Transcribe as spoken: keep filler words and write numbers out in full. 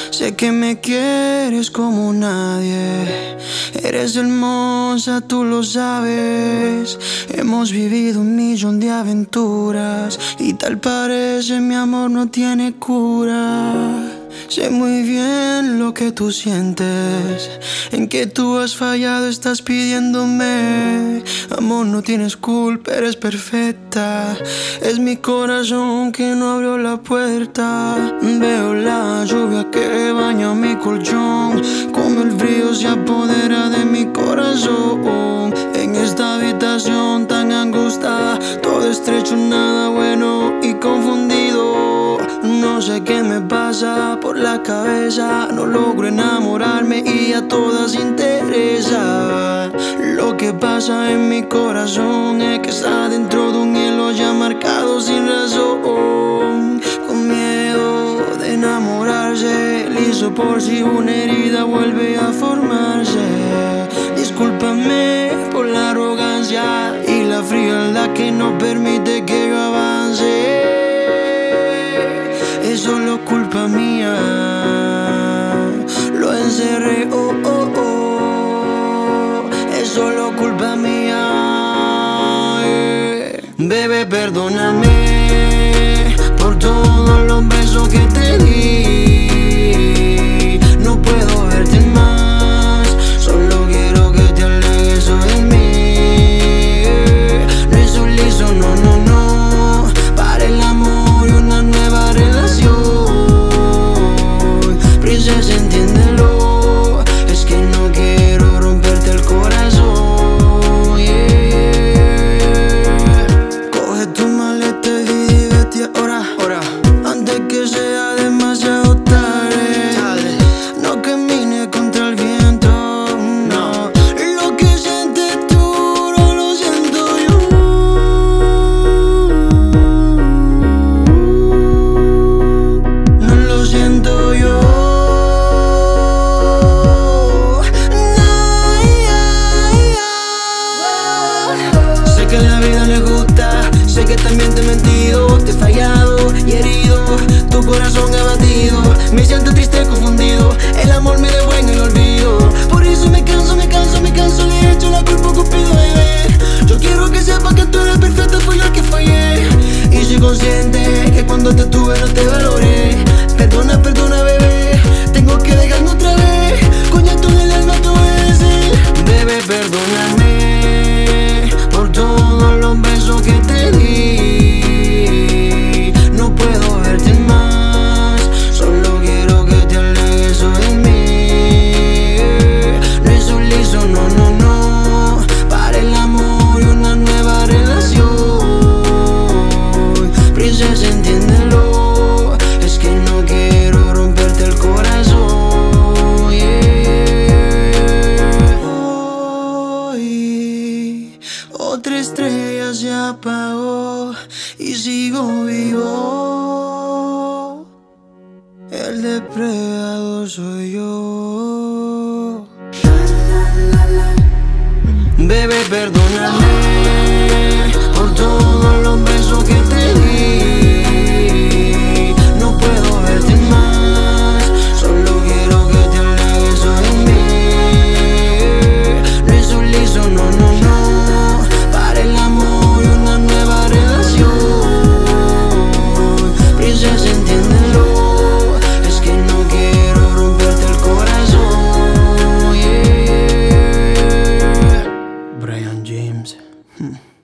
Sé que me quieres como nadie. Eres hermosa, tú lo sabes. Hemos vivido un millón de aventuras y tal parece mi amor no tiene cura. Sé muy bien lo que tú sientes, en que tú has fallado, estás pidiéndome. Amor, no tienes culpa, eres perfecta. Es mi corazón que no abrió la puerta. Veo la lluvia que baña mi colchón, como el frío se apodera de mi corazón. En esta habitación tan angosta, todo estrecho, nada bueno y confundido. No sé qué me pasa por la cabeza, no logro enamorarme y a todas interesa. Lo que pasa en mi corazón es que está dentro de un hielo ya marcado sin razón. Con miedo de enamorarse, listo por si una herida vuelve a formarse. Discúlpame por la arrogancia y la frialdad que no permite que yo avance. Es solo culpa mía, lo encerré, oh, oh, oh. Es solo culpa mía, yeah. Bebé, perdóname por todos los besos que te di. No puedo verte más, solo quiero que te alejes de mí, yeah. No es un liso, no, no, no, para el amor y una nueva relación. Princesa, entiéndelo, es que no quiero romperte el corazón, yeah. Coge tu maleta y vete ahora, ahora, antes que sea demasiado tarde. tarde. No camines contra el viento, no. Lo que sientes tú no lo siento yo. No lo siento yo. Sé que la vida le gusta, sé que también te he mentido, te he fallado y herido, tu corazón abatido. Me siento triste, confundido, el amor me dejó en el olvido. Por eso me canso, me canso, me canso, le echo la culpa a Cupido, bebé. Yo quiero que sepas que tú eres perfecta, fui yo el que fallé. Y soy consciente que cuando te tuve no te valoré. Perdona, perdona, bebé, tengo que dejarme otra vez. Coño, tú en el alma tú eres él. Bebé, perdóname por todos los besos que te di. No puedo verte más, solo quiero que te alejes de mí, yeah. No es un liso, no, no, no, para el amor y una nueva relación. Princesa, entiéndelo, es que no quiero romperte el corazón, yeah. Hoy otra estrella se apagó y sigo vivo. El depredador soy yo. Bebé, perdóname por todos los besos que te di. No puedo verte más, solo quiero que te alejes de mí, yeah. No es un liso, no, no, no, para el amor y una nueva relación. Princesa, entiéndelo, es que no quiero romperte el corazón, yeah. Brian James. Hmm.